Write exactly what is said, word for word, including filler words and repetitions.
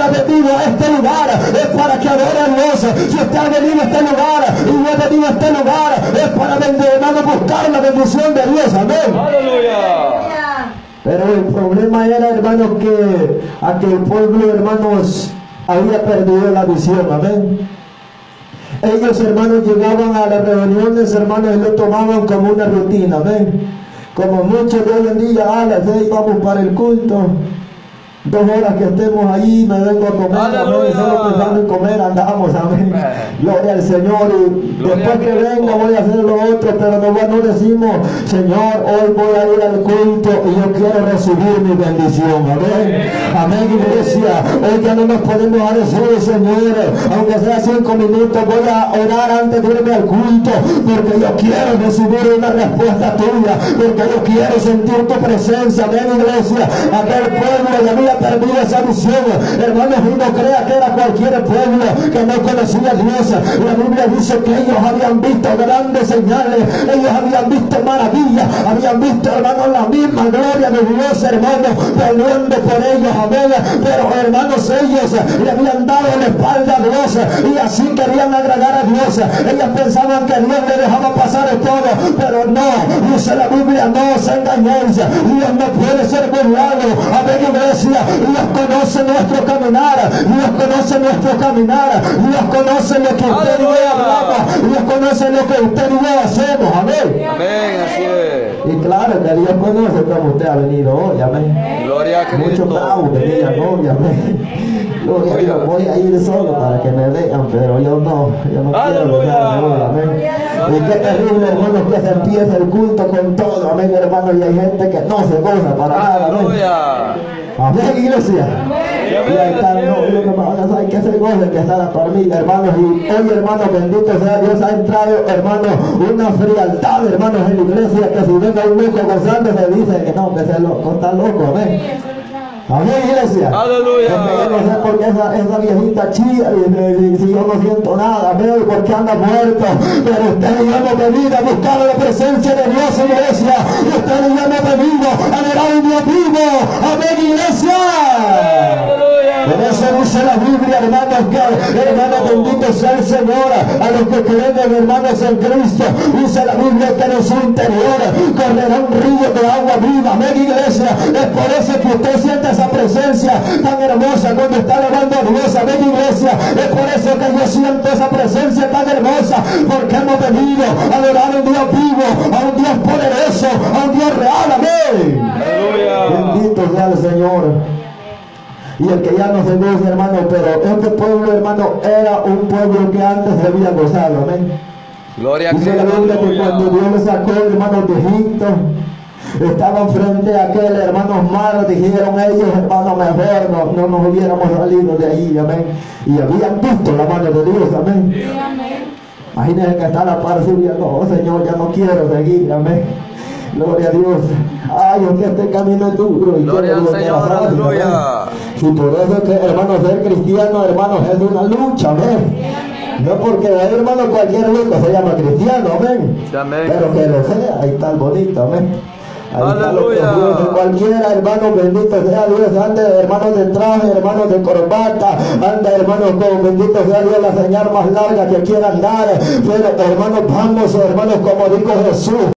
ha venido a este lugar es para que adore a Dios. Si usted ha venido a este lugar y no ha venido a este lugar es para, hermano, buscar la bendición de Dios. Amén. Aleluya. Pero el problema era, hermanos, que aquel pueblo, hermanos, había perdido la visión. Amén. Ellos, hermanos, llegaban a las reuniones, hermanos, y lo tomaban como una rutina. Amén. Como muchos de hoy en día, a las seis vamos para el culto. Dos horas que estemos allí, me vengo a comer, amén, solo pensando en comer, andamos, amén. Gloria al Señor. Y después que venga voy a hacer lo otro, pero no, no decimos, Señor, hoy voy a ir al culto y yo quiero recibir mi bendición. Amén. Amén, iglesia. Hoy ya no nos podemos a decir, Señor, aunque sea cinco minutos, voy a orar antes de irme al culto, porque yo quiero recibir una respuesta tuya, porque yo quiero sentir tu presencia. Amén, iglesia. Aquel pueblo de había perdido esa visión, hermanos, y no crea que era cualquier pueblo que no conocía a Dios. La Biblia dice que ellos habían visto grandes señales, ellos habían visto maravillas, habían visto, hermanos, la misma gloria de Dios, hermanos, peleando por ellos, amén. Pero, hermanos, ellos le habían dado la espalda a Dios y así querían agradar a Dios. Ellos pensaban que Dios le dejaba pasar todo, pero no, dice la Biblia, no os engañéis, Dios no puede ser burlado. Amén, iglesia. Dios conoce nuestro caminar, Dios conoce nuestro caminar, Dios conoce lo que usted y yo hablamos, Dios conoce lo que usted y yo hacemos. Amén. Amén, así es. Y claro que Dios conoce cómo usted ha venido hoy. Amén. Gloria a Cristo. Muchos bravos venían hoy. Amén. Gloria a Dios. Voy a ir solo para que me vean, pero yo no, yo no quiero dejarme hoy. Amén. Y qué terrible, hermanos, que se empieza el culto con todo. Amén, hermanos, y hay gente que no se goza para nada. Amén. Amén, iglesia. Y ahí está, no, lo que pasa es que se goce, que está la familia, hermanos. Y hoy, hermanos, bendito sea Dios, ha entrado, hermanos, una frialdad, hermanos, en la iglesia, que si venga un loco gozándose, dice que no, que ese loco está loco. Amén. Amén, iglesia. Aleluya. Yo no sé por qué esa, esa viejita chilla, y, y, y si yo no siento nada, amén, porque anda muerto. Pero ustedes ya hemos venido a buscar la presencia de Dios, iglesia. Ustedes ya hemos venido a adorar a un Dios vivo. Amén, iglesia. Por eso dice la Biblia, hermanos, que, hermanos, bendito sea el Señor, a los que creen, hermanos, en Cristo. Dice la Biblia que en su interior correrá un río de agua viva. Amén, iglesia. Es por eso que usted siente esa presencia tan hermosa cuando está alabando a Dios. Amén, iglesia. Es por eso que yo siento esa presencia tan hermosa, porque hemos venido a adorar a un Dios vivo, a un Dios poderoso, a un Dios real. Amén. Aleluya. Bendito sea el Señor. Y el que ya no se goza, hermano, pero este pueblo, hermano, era un pueblo que antes se había gozado. Amén. Gloria a Dice Cristo. la Biblia que cuando Dios le sacó, hermanos, de Egipto, estaban frente a aquel, hermanos, mar, dijeron ellos, hermanos, mejor no, no nos hubiéramos salido de allí. Amén. Y habían visto la mano de Dios. Amén. Imagínense que está la par suya, no, Señor, ya no quiero seguir. Amén. Gloria a Dios. Ay, es que este camino es duro. Y Gloria al Señor, aleluya. Y por eso que, hermanos, ser cristiano, hermanos, es una lucha. Amén. No porque, hermano, cualquier loco se llama cristiano. Amén. Amén. Pero que lo sea, ahí está el bonito. Amén. Ahí Aleluya. está lo que Dios, cualquiera, hermano, bendito sea Dios, ande, hermanos, de traje, hermanos, de corbata, anda, hermanos, con bendito sea Dios, la señal más larga que quiera andar, pero, hermanos, vamos, hermanos, como dijo Jesús.